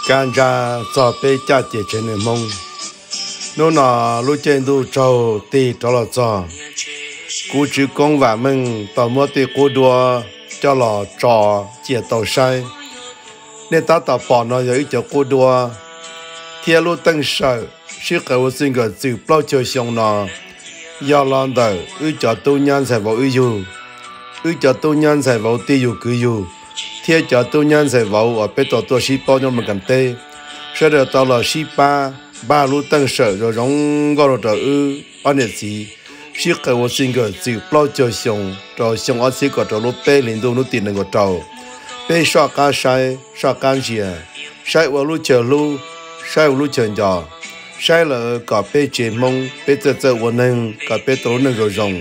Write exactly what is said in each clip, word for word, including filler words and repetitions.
can ra cho bé cha chị trên nền mông nó nọ lúc trên tu trâu tì cho là cho cú chữ công và mình tao mua tì cú đua cho là trò chia tàu sai nên ta tao bỏ nó rồi cho cú đua theo lúc tăng sợ sự cầu xin cái sự bao chơi xong nó do lần đầu ư cho tu nhân sẽ vào ư dù ư cho tu nhân sẽ vào tì dù cứ dù theo cho tu nhân sẽ vào ở bên tổ tổ sĩ bao nhiêu mà cần tê sau đó tao là sĩ ba ba lúc tăng sợ rồi giống gọi là ư anh ấy gì sự cầu xin cái sự bao chơi xong rồi xong ở sĩ có cho lúc bé lên tu lúc tiền được cái trâu bé sao cá sai sao cá gì sai vào lúc chờ lúc sai vào lúc chờ giờ sai là cả bé chế mông bé chờ chờ vào nâng cả bé tổ nâng rồi rồng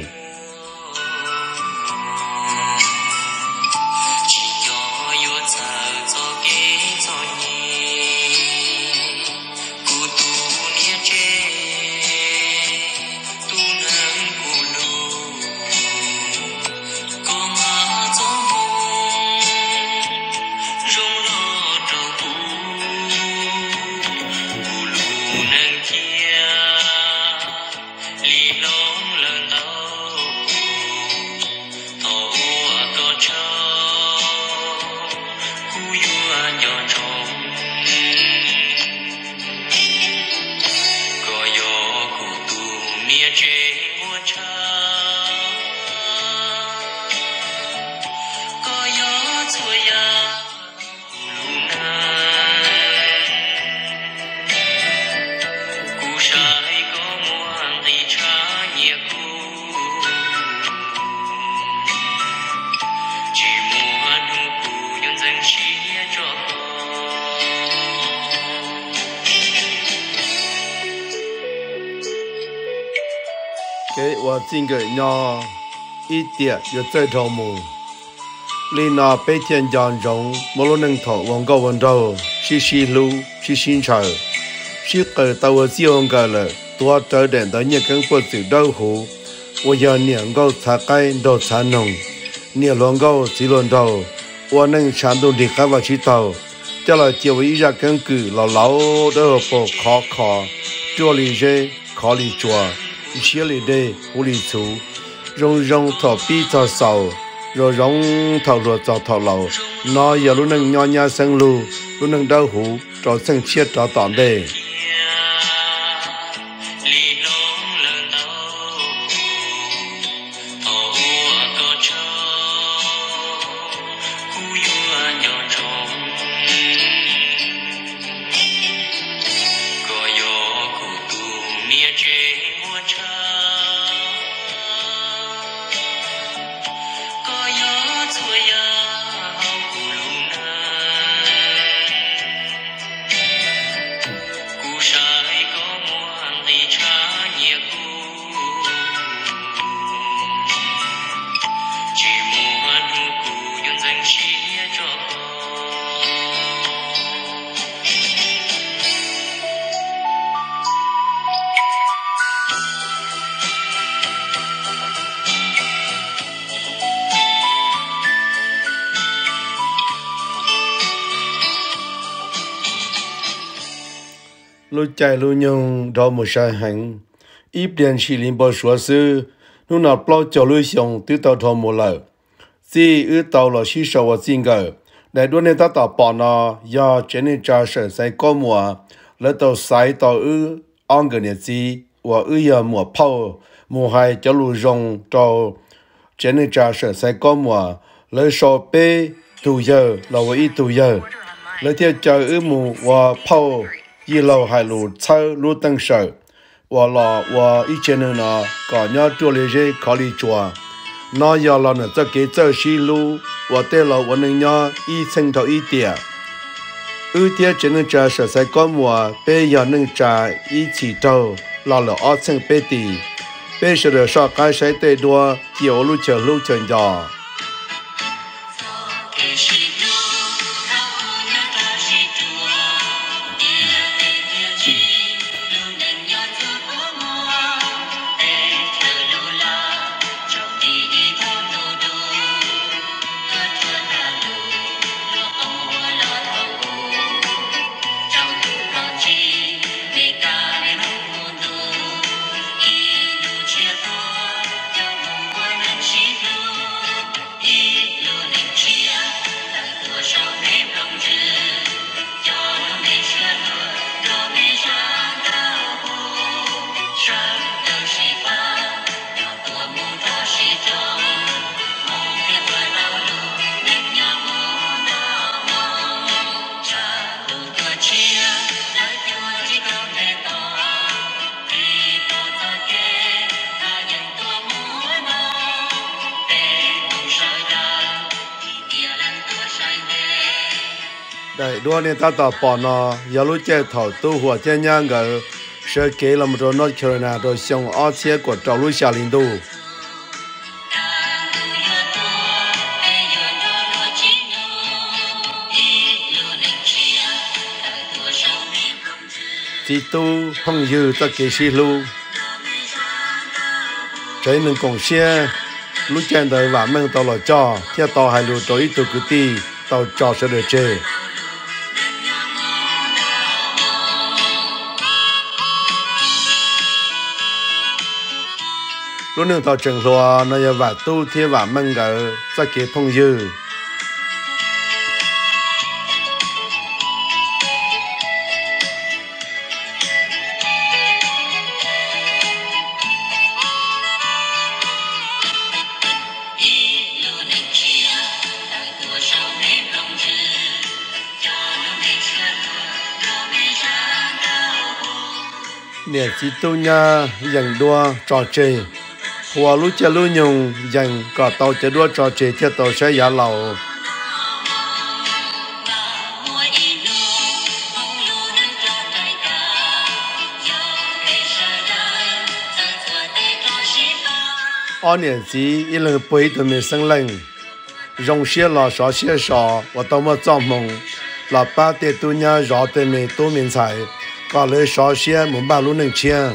cái và chính cái nhỏ ít tiệt giờ chơi thầu mù lên nó bé thiên giang rong mỗi lần nâng thọ vòng cao vòng đầu xí xí lu xí xí trời xí cái tàu ở siêu cái là tua trời đèn tới những cái bữa từ đâu hú và giờ niệm cao thả cái đầu thả nồng niệm lòng cao chỉ lòng đầu và nâng chán đồ đi khai vào chỉ tàu cho là chiều ý ra căn cứ là lão đó bộ khó khó chua lì dê khó lì chua xí lì đê hú lì chú rong rong thọ pi thọ sầu rồi rong thọ ruột thọ thọ lầu nó giờ lúc nâng nho nha sang lu lúc nâng đau hú cho sang chiết cho tỏn đề lúc chạy lúc nhung đó một sai hành ít điện chỉ liên bao số sư lúc nào bao cho lưu xong từ tàu thọ một lần chỉ ở tàu là chỉ số và chính cái đại đôi nên ta tàu bỏ nó do trên nên trả sản sai có mùa lấy tàu sai tàu ở ăn cái này gì và ở giờ mùa phao mùa hai cho lưu rong tàu trên nên trả sản sai có mùa lấy số bé tù giờ là ít tù giờ lấy theo chờ ở mùa và phao一路还路操路登手，我老我以前呢，搞伢做了些考虑做，那要了呢，这给走西路，我对了我能伢一层头一点，有点只能这实在干么，别要能这一起走，老了二层别地，别说的说该谁对多，有路就路成家。 đấy đua nên ta tỏ bỏ nó giờ lúc chơi thầu tuหัวchơi nhang cái sẽ kể là một đồ North Carolina rồi xong ở xe của trâu lúc xả linh tu chỉ tu phong dư ta kể xí lu trái nên còn xe lúc chơi đời và mang tàu là cho theo tàu hai lúa tối từ cứ ti tàu cho sẽ được chơi lúc nương tàu trường lúa nó giờ và tu theo và mang cái ta kể phong dư nè chỉ tu nha dành đua trò chơi hòa lúc chơi lúc nhung dành cả tàu chơi đua trò chơi theo tàu sẽ giả lầu ở nè chỉ一lần背对面生冷用些了少些少我到么造梦老爸的tu nha rõ对面多面菜có lời xóa xe muốn bao luôn nâng chia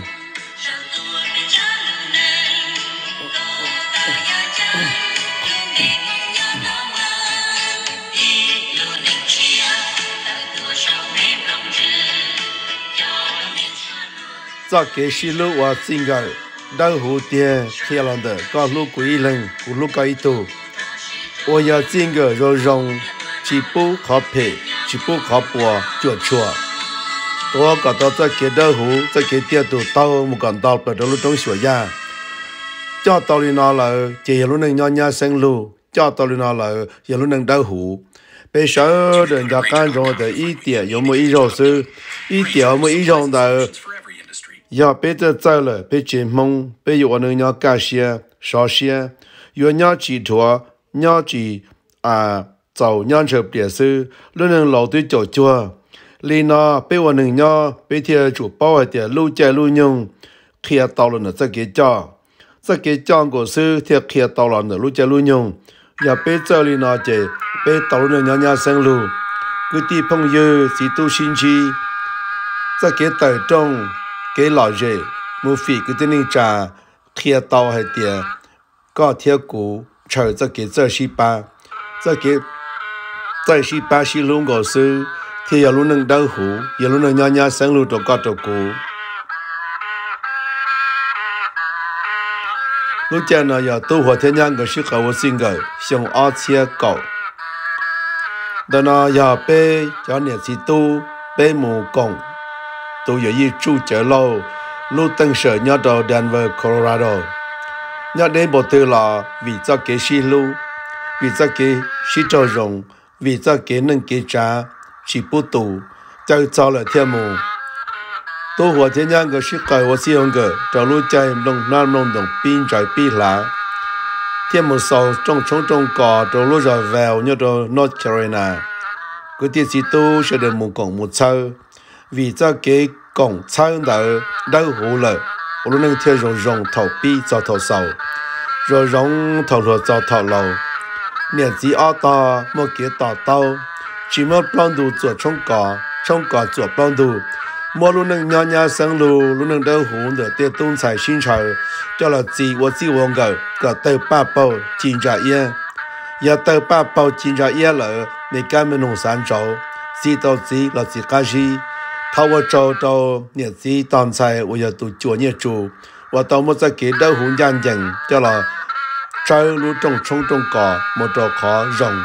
cho cái xí lũ và sinh gạo đau hụt tiền theo lòng đời có lúc quý lần của lúc có ý tù ôi giờ sinh gạo rồi rong chỉ bố khó phê chỉ bố khó bùa chuột chuột tôi có tao cho cái đau hũ cho cái tiền tụ tao một con tao phải đâu lúc trong sửa ra cho tao đi nó là chỉ lúc nâng nhau nhau sinh lu cho tao đi nó là giờ lúc nâng đau hũ bây giờ đừng cho can rồi để ý tiền有没有是ý tiền有没有用的giờ bây giờ chơi了bây giờ mong bây giờ nâng nhau cá xe烧xe有nhau chỉ thua nhau chỉ à giàu nhau chụp điện sư lúc nâng lâu tuổi chỗ chua li nó bây giờ nâng nhau bây giờ chủ bảo ở tiền lưu chạy lưu nhung khi tàu là nó sẽ cái cho sẽ cái cho của sư thì khi tàu là nó lưu chạy lưu nhung giờ bây giờ li nó chỉ bây tàu nó nhau nhau sinh lưu cứ đi phong dư chỉ tu sinh chi sẽ cái tài trong cái lò rễ mua phí cứ tên nên trả khi tàu hay tiền có theo cũ chờ sẽ cái giờ十八sẽ cái giờ十八是龙果sư thì giờ luôn nâng đau hũ giờ luôn nâng nhau nhau sáng luôn trong các trò cũ lúc chơi nào giờ tu hòa thiên nhân cái sự cầu sinh cái xong ở chia cầu đó là giờ bé cho nên chỉ tu bé mù công tu giờ đi trụ trở lâu lúc tăng sở nhau到 Denver Colorado nhau đến bộ tư là vì cho cái xí lu vì cho cái xí trâu rồng vì cho cái nâng cái trà chỉ bút tủ chơi cho là thiên mù tôi hòa thiên nhân cái sự cầu我是用个找路在弄那弄弄边在边啦thiên mù sau trong trong trong cỏ找路在vào như đó North Carolina cái tiền chỉ tu sẽ được một cổng một sau vì cho cái cổng sau đó đau hũ了我能贴肉肉头皮找头手肉肉头头找头路年纪二大莫给打刀chỉ mất plan đủ做冲cả冲cả做plan đủ mua luôn nâng nhau nhau sáng lu luôn nâng đau hũ để tiêu tung xài sinh trời cho là gì我只忘个个到八包进家烟要到八包进家烟了你根本弄三周知道知了自己是他我找到日子当菜我要都做业主我到么在给đau hũ nhân dân cho là trái lu trong冲trong cả một trò khó rồng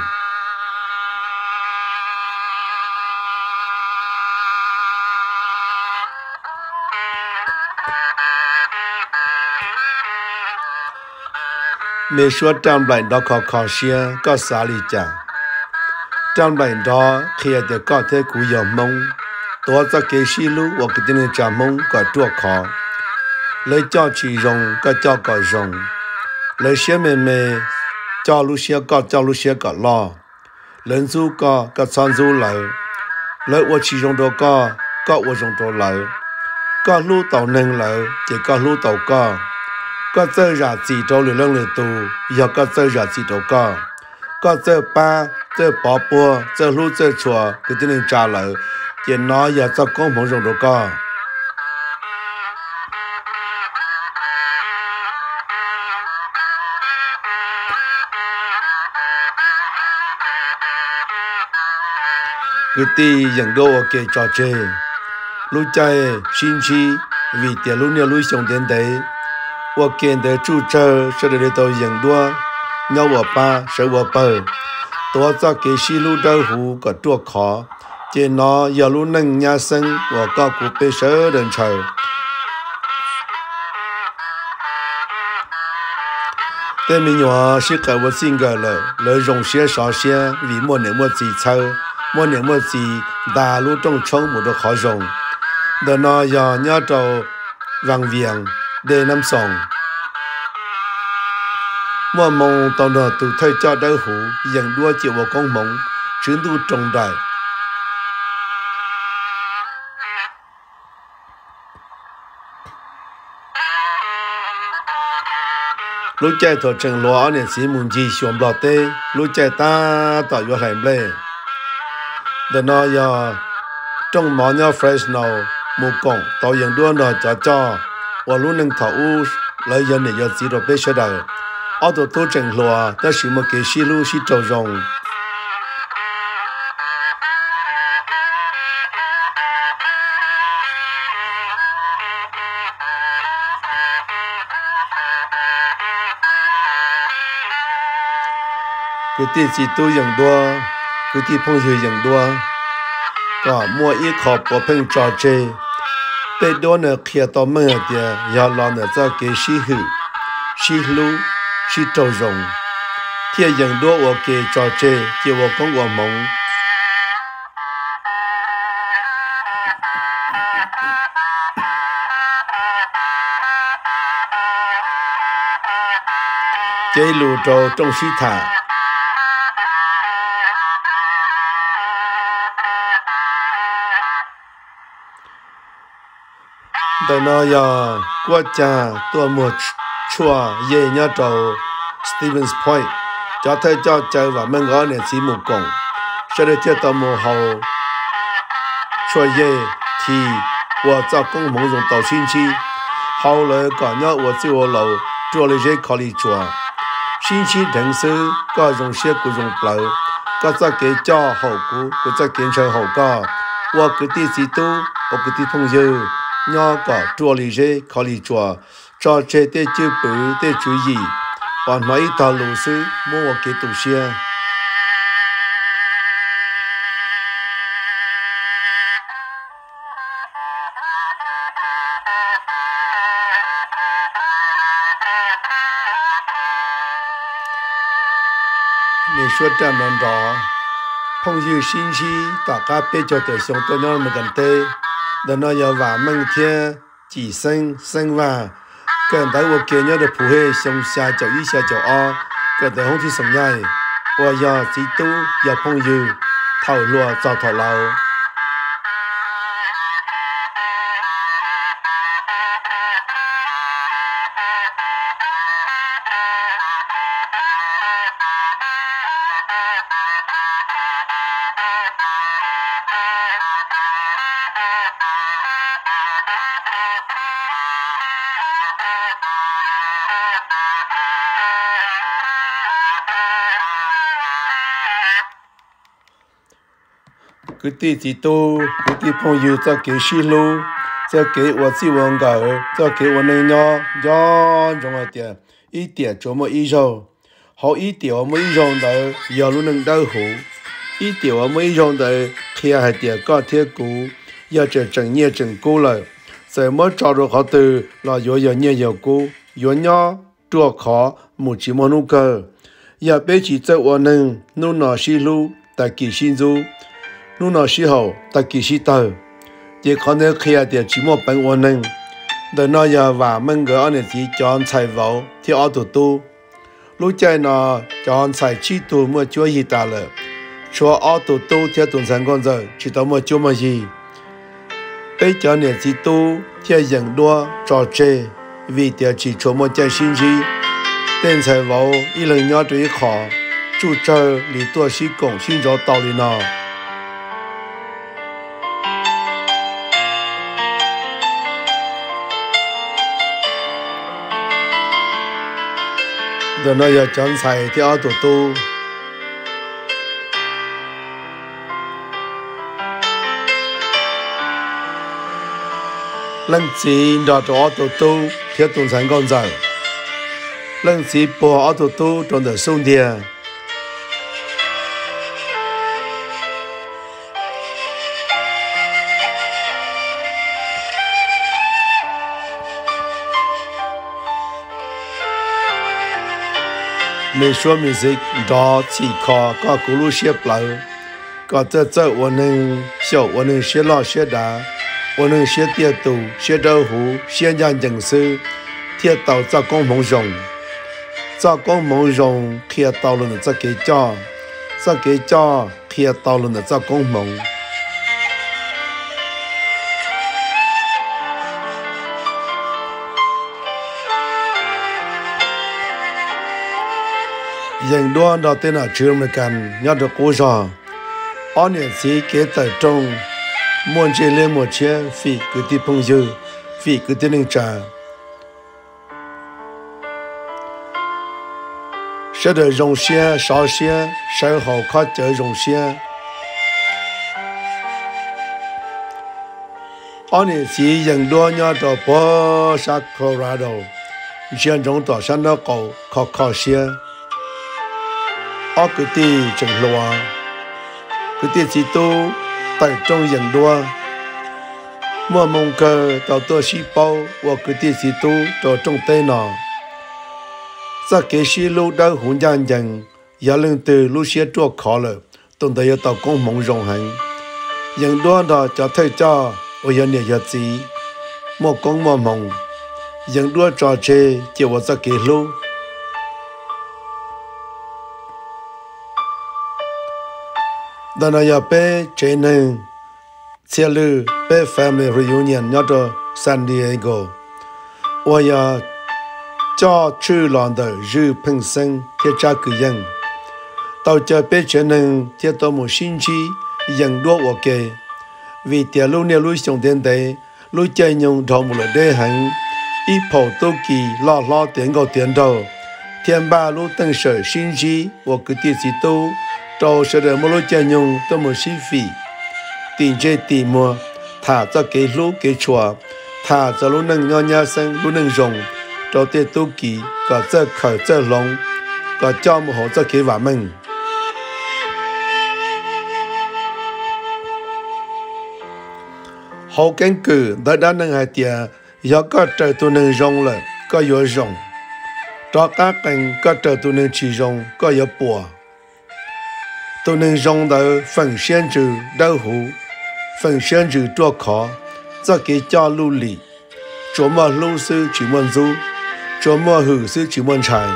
mấy số trăm lần đó khó khó xia có xả lý trả trăm lần đó khi để có thể cú dòng mông tôi cho cái xí lú và cái tên trả mông có chua khó lấy cho chỉ rồng có cho có rồng lấy xe mê mê cho lú xe có cho lú xe có lo lên du có có son du lại lỡ我其中多个个我中多老个路到能老这个路到个个这日子到了两了多要个这日子到个个这爸这宝宝这路这错个都能trả lời这哪也在公棚中多个cái ti dần đô ở cái trò chơi lúc chơi xin chi vì tiền lúc nào lúc sống đến đấy ở cái đấy chủ chơi sẽ để tôi dần đua nhau ở ba sẽ ở bờ tôi cho cái xí lúc đầu hú có tua khó chỉ nó giờ lúc nâng nhà sinh và có cụ bê sở đến chờ tên mình nhỏ sẽ cả một sinh cái là lợi dụng xe xóa xe vì một niệm một gì chơi mỗi niệm một gì đa lúc trong trong một độ khó dùng để nó giờ nhớ trâu vàng viền để năm sòng mỗi mong tao nó từ thời cho đỡ hủ dần đua chịu vào con mong chuyến tu trồng đại lúc chạy thọ trần loa nên xí muốn gì xuồng lọt tê lúc chạy ta tạo vô hành lệ để nó giờ trong mỏ nhau fresh nào một cọng tàu dần đua nó cho cho và lúc nâng thảo u lấy dân để giờ chỉ được biết sẽ đời ở tổ tổ trần loa ta sử một cái xí lu xí trâu rồng cái tiền chỉ tôi dần đua cái tiền phong hiệu dần đua có mua ít khó bỏ phăng trò chơi để đua nữa kia tao mơ thì giờ lo nữa cho cái xí hữu xí lu xí trâu rồng thì dần đua ở cái trò chơi thì ở con ở mong chơi lù trâu trong xí thả tại nó giờ qua cha tua một chua ye nhá trâu Stevens Point cho thấy cho chơi và mình gọi là chỉ một cổng sau đây theo tàu một hậu chua ye thì我在公梦中到星期后来搞鸟我在我楼做了些考虑做星期平时各种些各种包各在给家好过各在给车好个我个地址都我个地朋友nhau cả trò lý dễ khó lý trò trò chơi để chữ bự để chú ý còn mấy tàu lũ sư mua cái tủ xe mình suốt trăm năm đó phong yêu sinh chi tất cả bây giờ đời sống tôi nói một gần tê để nó giờ vào mang thiên chỉ sinh sinh và cần tới một kia nhớ được phù hệ sống xa cho ý xa cho o cần tới không thì sống nhai và giờ chỉ tu giờ phong yêu thảo lúa cho thảo lâu cái tí chỉ tu cái tí phong yêu cho cái xí lu cho cái我只问个cho cái我能nhau nhau trong cái tiền ít tiền cho mỗi ít rồi họ ít tiền mỗi ít rồi đấy giờ luôn nâng đau hủ ít tiền mỗi ít rồi đấy khi hai tiền có thiết cũ giờ trở thành nhẹ thành cũ rồi giờ mới cho được họ từ là giờ giờ nhẹ giờ cũ giờ nhau chua khó một chỉ một nụ cười giờ bé chỉ cho我能弄哪些路在给心中lúc nào xí hậu ta kỳ xí tờ chỉ có thể khi để chỉ một bệnh ổn định để nó giờ và mình gỡ anh chỉ chọn xài vào thì ở tụ tu lúc chơi nó chọn xài chi tu mua chúa gì ta là chúa ở tổ tu theo tuần sáng con giờ chỉ tao mà chưa mà gì bây giờ này chỉ tu theo dẫn đua trò chơi vì theo chỉ chúa một chân sinh gì tên才vào一lần nhau对考注册里多西贡新找道理呢。đó là giờ chọn xài theo tổ tu lần chỉ đó cho tổ tu theo tuần sáng con giờ lần chỉ bỏ tổ tu trong đời sông địa mình说 music đó chỉ có có cú lu xếp lại có这这我能小我能学老学大我能学电脑学豆腐学人认识铁道做工梦用做工梦用铁道了这个家这个家铁道了这工梦人多到在那吃么干，要着过上，二年前给在中，莫这来莫钱，费给的朋友，费给的人赚，晓得用钱少钱，生好靠这用钱。二年前人多要着波萨科拉多，现中到山那高靠靠些。ở cái gì chẳng lo cái gì chỉ tu tại trong dân đua mua mong cơ tàu tôi xí bao và cái gì chỉ tu cho trong tay nó ra cái xí lô đau hỗn gian dần giờ lần từ lô xí chua khó rồi tuần tới tàu công mong rộng hành dân đua đó cho thấy cho ở giờ này giờ gì mua công mua mong dân đua trò chơi chỉ vào ra cái lô đó là giờ bé chơi nên xe lư bé family reunion nhớ cho San Diego và giờ cho chữ lòng đời dư phình sinh theo cha cử dân tàu chờ bé chơi nên theo tàu một sinh chi dân đua ok vì tiền lưu nêu lưu sống đến đây lưu chơi nhung thầu một lần để hành ít phổ tô kỳ lo lo tiền cầu tiền đầu thiên ba lưu tân sở sinh chi và cứ tiền gì tu cho sẽ được một lối chơi nhung tôi một xí phí tiền chơi tiền mua thả cho cái lúa cái chùa thả cho lúa nâng nho nhá sinh lúa nâng rồng cho tiền tu kỳ có cho khởi cho lông có cho một hộ cho cái vả mình hậu cánh cử đã đã nâng hai tiền do có trời tu nâng rồng là có yếu rồng cho các cánh có trời tu nâng chỉ rồng có yếu bùa tôi nên dùng到分享住豆腐，分享住做烤，这个叫努力。做么路是去问做，做么后是去问菜。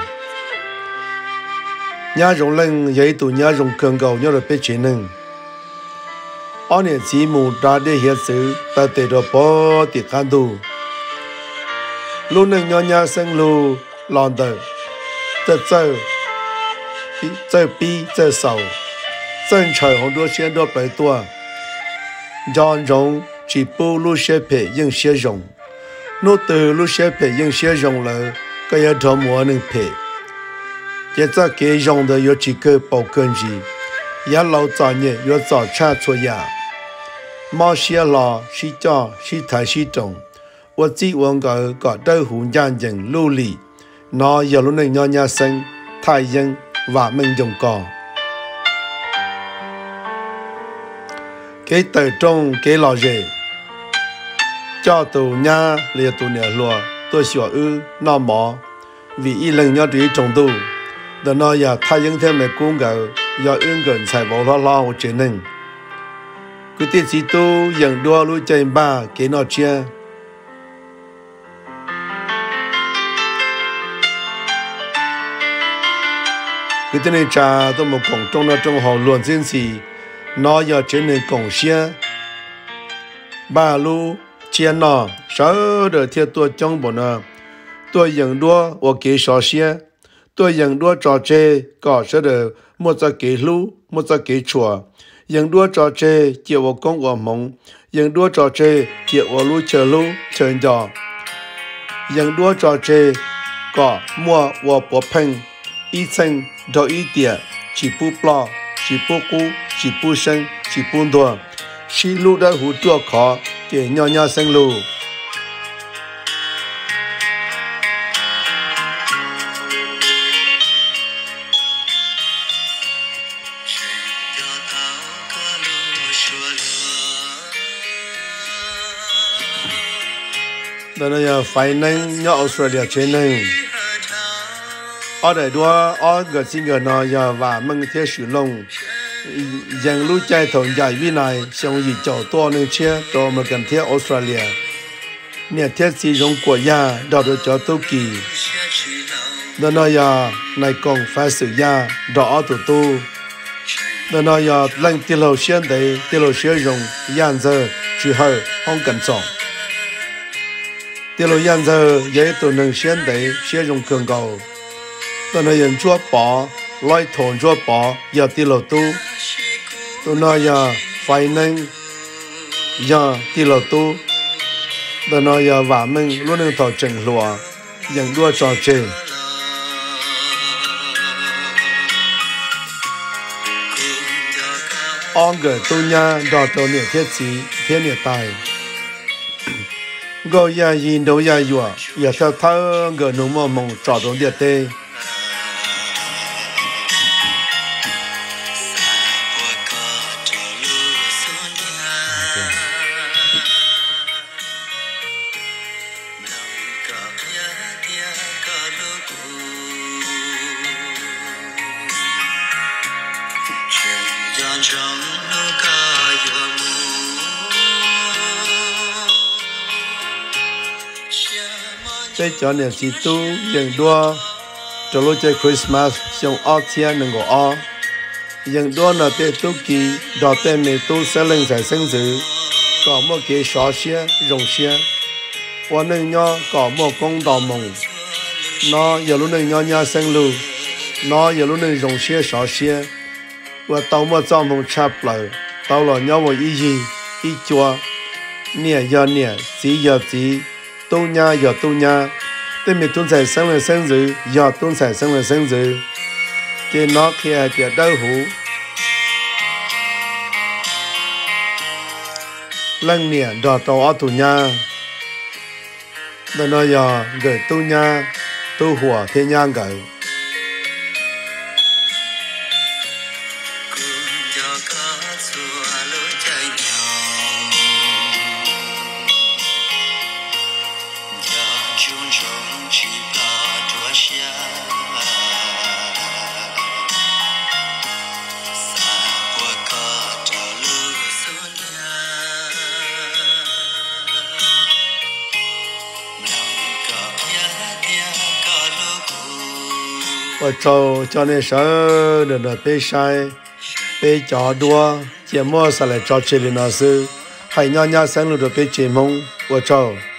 伢用人也都伢用更高，伢来别钱人。二年节目大的些事，到得到包的看到，路能伢伢生路浪的，这走，这比这少。正常很多钱都白多，让用只不路些赔用些用，那得路些赔用些用了，个要他么能赔？现在给用的有几个保根基，也老早呢要早产出呀，毛些老是叫是太是重，我只问个个豆腐眼睛努力，那有路能让伢生太阳瓦门用高。cái tờ trong cái lò rể cho tù nha liệt tù nè lùa tôi sửa ư nó mỏ vì y lần nhau trí trong tù đó nó giờ thay những thêm mẹ cũng gỡ giờ ương gần xài bộ lo lo một chuyện nâng cứ tiết sĩ tu dần đua lui chơi ba cái nó chia cái tên này cha tôi một cộng trong nó trong họ luôn xin gì nó giờ trên này cộng xe ba lu chia nó sợ được theo tôi trong bộ nó tôi nhận đua và kế sò xe tôi nhận đua trò chơi có sẽ được một giờ kế lu một giờ kế chùa nhận đua trò chơi chịu vào công của mong nhận đua trò chơi chịu vào lu chờ lu chờ giò nhận đua trò chơi có mua và bỏ phanh ít xanh đôi ít tiền chỉ bu plo chỉ bu cú chỉ bu sinh chỉ bu đua xí lu đã hút chua khó để nhỏ nhỏ sinh lu đó là phải nên nhỏ Australia trên này ở đây đua ở cái sinh cái nào giờ và mình theo sử dụng dân lưu chạy thôn giải vi này xong gì cho to nên chia to mà cần theo Australia nè theo sử dụng của nhà đó được cho tôi kỳ đó là giờ này còn phải sử gia đó tụi tôi đó là giờ lần tiêu hậu xuyên đấy tiêu hậu sử dụng yan giờ chỉ hơi không cần chọn tiêu hậu yan giờ dễ tụi nâng xuyên đấy sử dụng cường cầu đó là dân chúa bỏ loại thôn chúa bỏ giờ tiêu hậu tu tôi nói giờ phải nên giờ tiêu hậu tu đó nói giờ và mình luôn nên thọ trình lúa dân đua trò chơi ông cái tôi nhà đào tạo nhiều thiết sĩ thiên địa tài gọi nhà nhìn đâu nhà vừa giờ theo thơ cái nông mồm mông trò đồng địa tê bây giờ này chỉ tu dân đua cho lúc chơi Christmas xong ở thiên đừng có ở dân đua là để tu kỳ đào tên này tu sẽ lên giải sinh tử có một cái xóa xe rồng xe và nên nhau có một công đào mộng nó giờ lúc này nhau nhau sinh lưu nó giờ lúc này rồng xe xóa xe và tàu một dòng mộng chắp lại tàu là nhau một ý gì ý chua nè giờ nè chỉ giờ chỉ tu nhà giờ tu nhà tên mình tuân giải sinh là sinh tử giờ tuân giải sinh là sinh tử cái nó kia cái đau hủ lần nè đào tạo ở tu nhà đó là giờ gửi tu nhà tu hùa thiên nhang gửi và cho cho nên sợ được được bê sai bê chó đua chỉ mua sao lại cho chơi lên nó sư hay nhau nhau sáng được bê chơi mông và cho